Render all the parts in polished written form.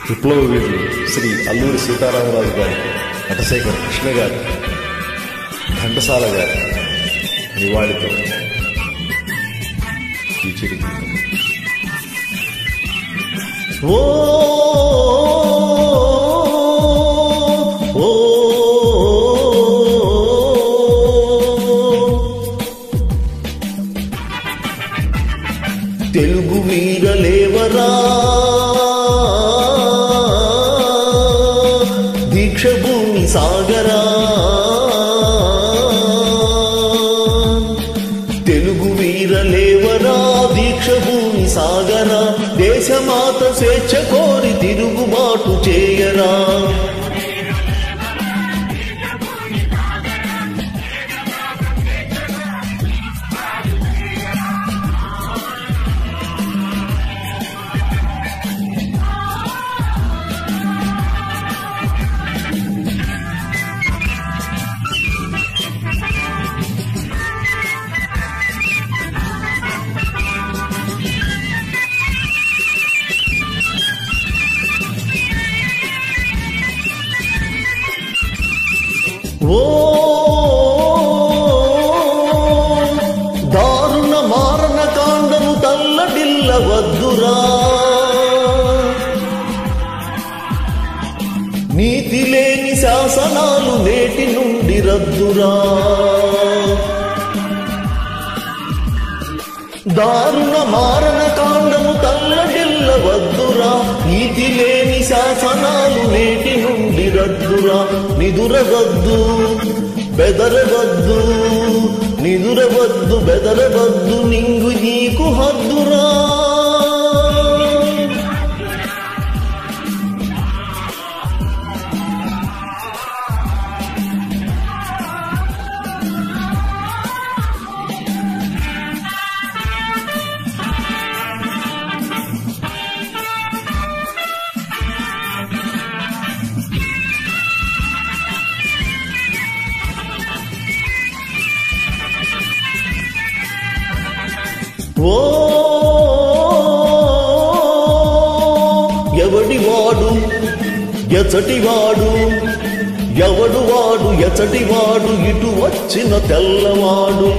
విప్లవ వీరులు శ్రీ అల్లూరి సీతారామరాజు గారి, నటశేఖర కృష్ణ గారి, ఘంటసాల గారి నివాళితో ఈ చిరుగీతం. ఓ ఓ తెలుగు వీరలేవరా, దీక్ష భూమి సాగరా, తెలుగు వీరలేవరా, దీక్ష భూమి సాగరా, దేశమాత స్వేచ్ఛ కోరి తిరుగుబాటు చేయరా. ఓ దారుణ మారణ కాండము తల్లడిల్ల వద్దురా, నీతి లేని శాసనాలు నేటి నుండి రద్దురా. దారుణ మారణ కాండము తల్లడిల్ల వద్దురా, నీతి లేని శాసనాలు నేటి నుండి రద్దురా. నిదురవద్దు బెదరవద్దు, నిదురవద్దు బెదరవద్దు, నింగు నీకు హద్దురా. ఓ ఎవడివాడు ఎచటివాడు, ఎవడు వాడు ఎచటివాడు, ఇటు వచ్చిన తెల్లవాడు.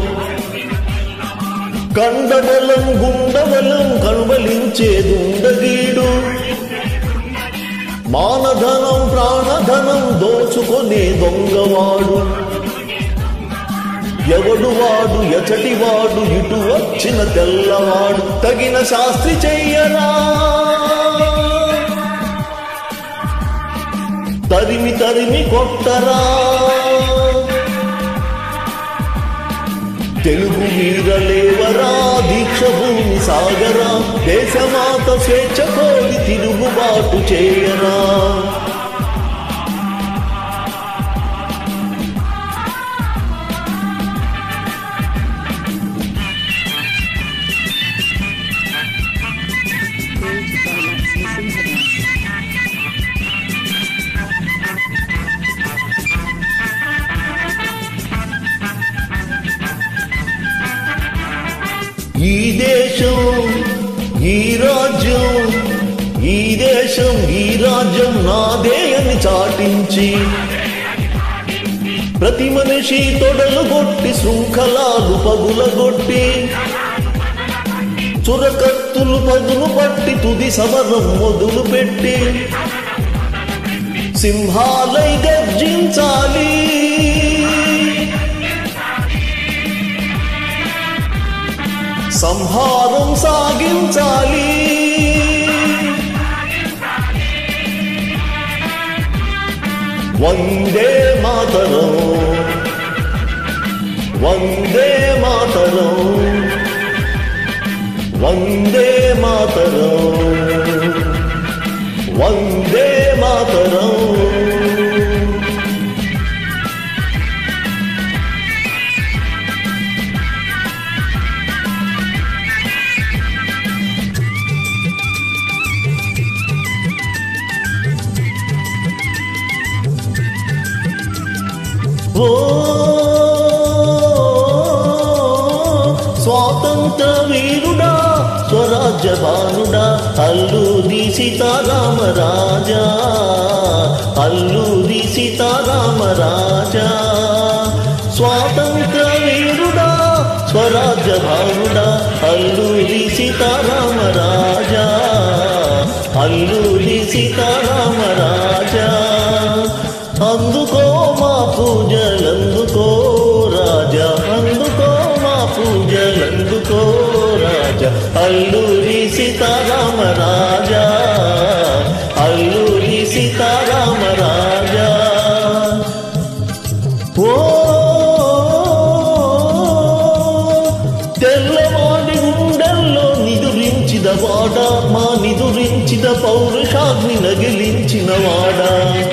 కండబలం గుండబలం కనుబలించేదుండగీడు, మానధనం ప్రాణధనం దోచుకొనే దొంగవాడు. ఎవడు వాడు ఎచటివాడు, ఇటు వచ్చిన తెల్లవాడు, తగిన శాస్త్రి చెయ్యరా. తరిమి తరిమి కొట్టరా, తెలుగు వీరలేవరా, దీక్ష భూమి సాగరా, దేశమాత స్వేచ్ఛ కోరి తిరుగుబాటు చేయరా. ఈ దేశం ఈ రాజ్యం, ఈ దేశం ఈ రాజ్యం నాదే అని చాటించి, ప్రతి మనిషి తొడలు కొట్టి శృంఖలాలు పగులగొట్టి, చురకత్తులు పదులు పట్టి తుది సమరం మొదలు పెట్టి, సింహాలై గర్జించాలి, సంహారం సాగించాలి. వందే మాతరం, వందే మాతరం, వందే మాతరం, వందే మాతరం. ఓ స్వాతంత్ర వీరుడా, స్వరాజ్య భానుడా అల్లూరి సీతారామరాజా అల్లూరి సీతారామరాజా స్వాతంత్ర వీరుడా స్వరాజ్య భానుడా అల్లూరి సీతారామరాజా అల్లూరి సీతారామరాజా అందుకో మా పూజలందుకో రాజా అందుకో మా పూజలందుకో రాజా అల్లూరి సీతారామరాజా అల్లూరి సీతారామరాజా ఓ తెల్లవాడి గుండెల్లో నిదురించిన వాడా మా నిదురించిన పౌరుషాగ్ని నగిలించిన వాడా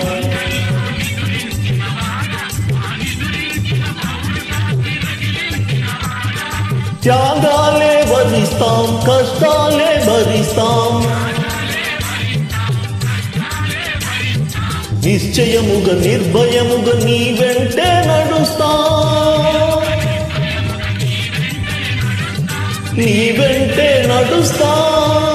త్యాగాలే భరిస్తాం కష్టాలే భరిస్తాం నిశ్చయముగా నిర్భయముగా నీ వెంటే నడుస్తాం నీ వెంటే నడుస్తాం